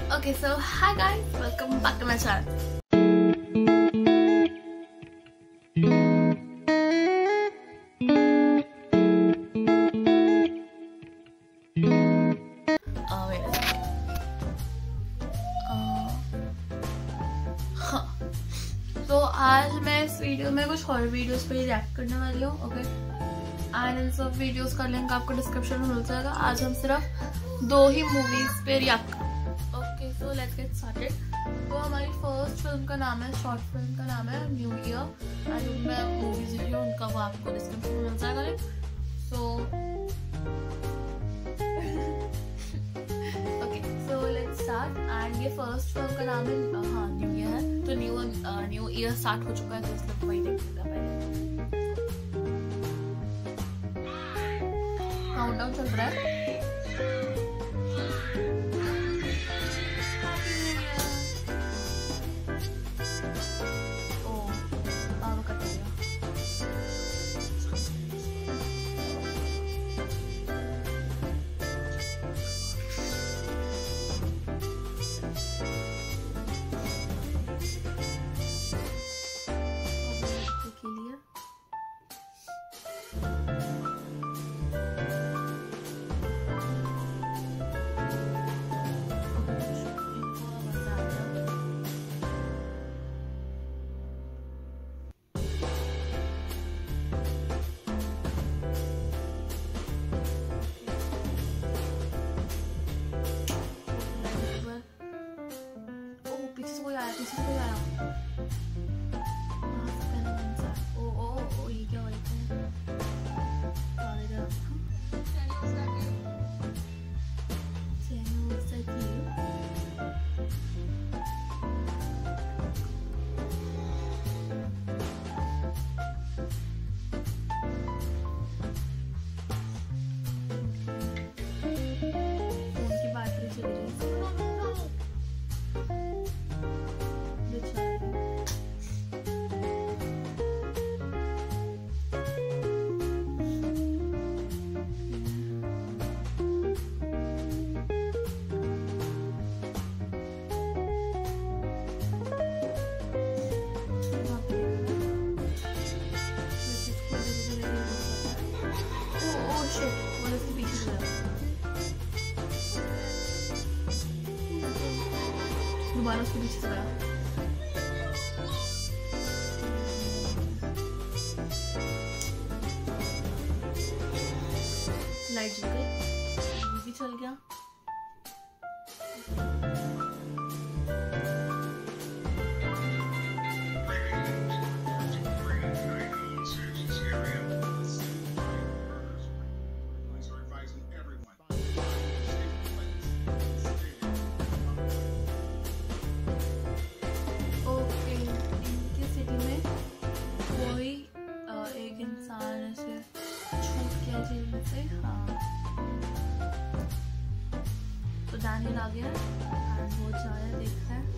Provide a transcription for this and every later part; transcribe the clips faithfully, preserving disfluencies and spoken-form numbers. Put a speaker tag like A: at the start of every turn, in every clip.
A: Okay, so hi guys, welcome back to my channel. Uh, wait a second. Uh, हाँ. So आज मैं इस video में कुछ और वीडियोस पे रिएक्ट करने वाली हूँ. ओके, एंड इन सब वीडियोस का लिंक आपको डिस्क्रिप्शन में मिल जाएगा. आज हम सिर्फ दो ही मूवीज पे react. Okay, so let's get started. तो हमारी फर्स्ट फिल्म का नाम है, शॉर्ट फिल्म का नाम है न्यू ईयर. एंड मैं मूवीज जो है उनका वो आपको डिस्क्रिप्शन में मिल जाएगा link. So okay, so let's start. And ये फर्स्ट फिल्म का नाम है, हाँ, न्यू ईयर है. तो न्यू न्यू ईयर स्टार्ट हो चुका है, तो इसलिए वही देखने का पहले काउंटडाउन चल रहा है. दोबारा उसके पीछे से गया. लाइट जल गई, भी चल गया. तो डैनियल आ गया एंड वो जा रहा है, देखता है.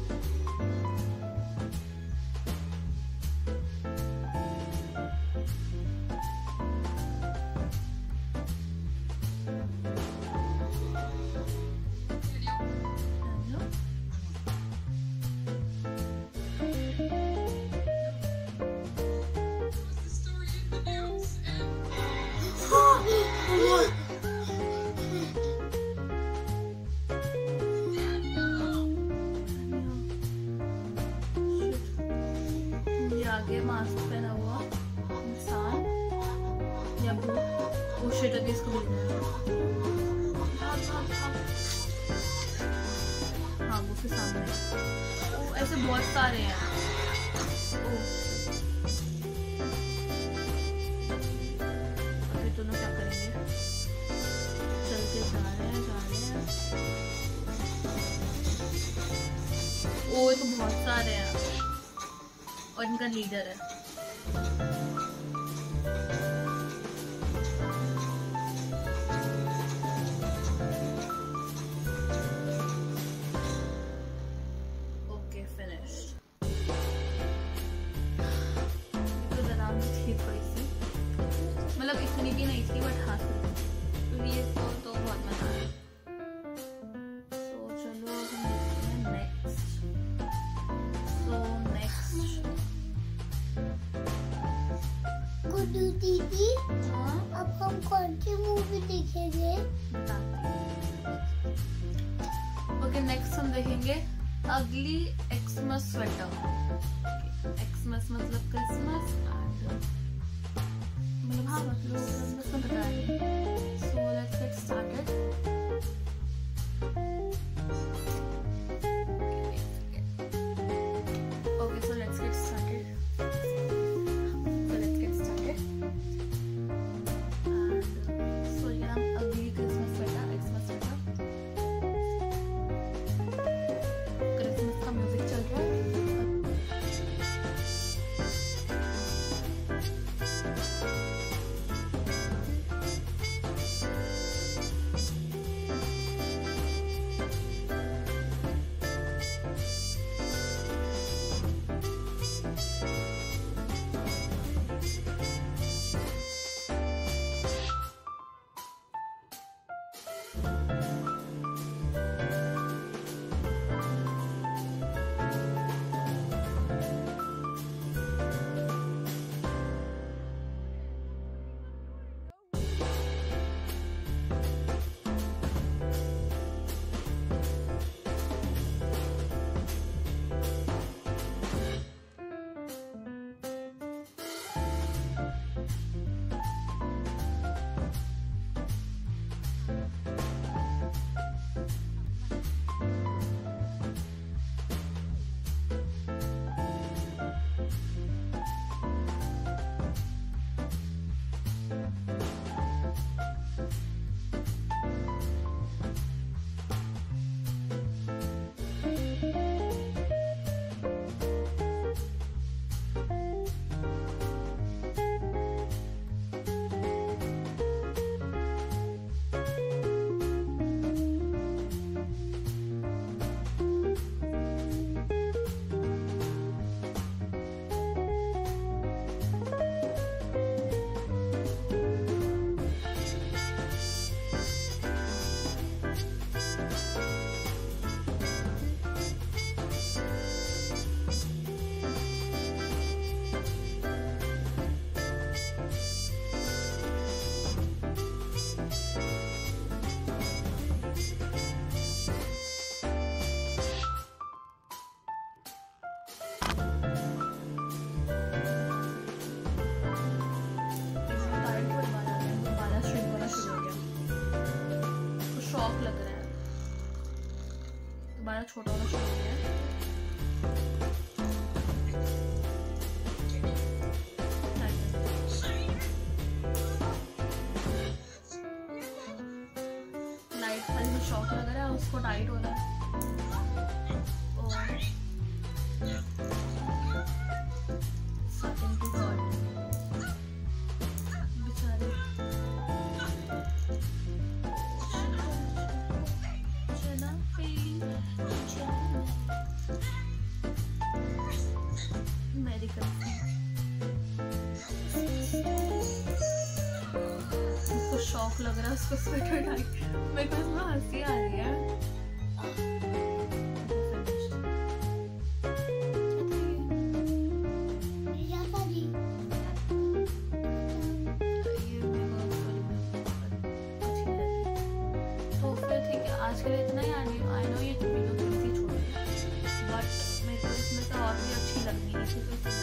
A: आगे मास्क पहना हुआ इंसान या भूत. वो शिट अभी इसको भेजना है. हाँ, वो उसके सामने. ओ, ऐसे बहुत सारे हैं. ओ, अभी दोनों क्या करेंगे? चलते जा रहे हैं जा रहे हैं. ओ, ये तो बहुत सारे हैं और इनका लीडर है. Okay, finished. तो आराम से थी थोड़ी सी, मतलब इतनी भी नहीं थी, बट हाँ क्योंकि ये तो, तो बहुत मजा आया. तो चलो अब हम
B: दीदी
A: हाँ
B: अब हम कौन सी मूवी देखेंगे?
A: ओके, नेक्स्ट हम देखेंगे अगली एक्समस स्वेटर। एक्समस मतलब क्रिसमस, मतलब हाँ मतलब क्रिसमस में बता रही हूँ। So let's get started. Okay, so let's get started. So let's get started. And so ये नाम ugly Christmas sweater, Xmas sweater. Christmas का म्यूजिक चल रहा है। शौक लग रहा है, दोबारा छोटा होना शुरू हो गया है। लाइट खाली में शौक लग रहा है, उसको टाइट हो रहा है। सेकंड टू थर्ड बेचारे उसको शौक लग रहा है, उसको स्वेटर टाइट। मेरे को इसमें हंसी आ रही है। तो फिर ठीक है, आज के लिए इतना ही। आई नो ये वीडियो थोड़ी सी छोटी है, बट मेरे को इसमें से और भी अच्छी लग रही है।